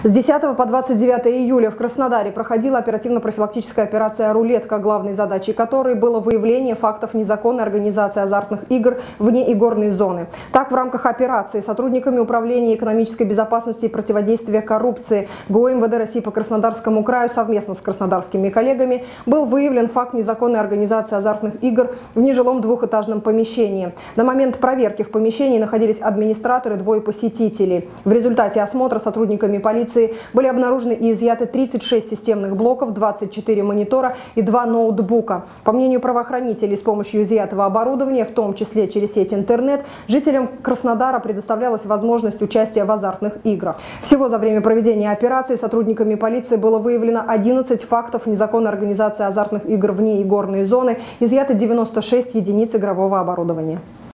С 10 по 29 июля в Краснодаре проходила оперативно-профилактическая операция «Рулетка», главной задачей которой было выявление фактов незаконной организации азартных игр вне игорной зоны. Так, в рамках операции сотрудниками Управления экономической безопасности и противодействия коррупции ГО МВД России по Краснодарскому краю совместно с краснодарскими коллегами был выявлен факт незаконной организации азартных игр в нежилом двухэтажном помещении. На момент проверки в помещении находились администраторы, двое посетителей. В результате осмотра сотрудниками полиции были обнаружены и изъяты 36 системных блоков, 24 монитора и 2 ноутбука. По мнению правоохранителей, с помощью изъятого оборудования, в том числе через сеть интернет, жителям Краснодара предоставлялась возможность участия в азартных играх. Всего за время проведения операции сотрудниками полиции было выявлено 11 фактов незаконной организации азартных игр вне игорной зоны, изъято 96 единиц игрового оборудования.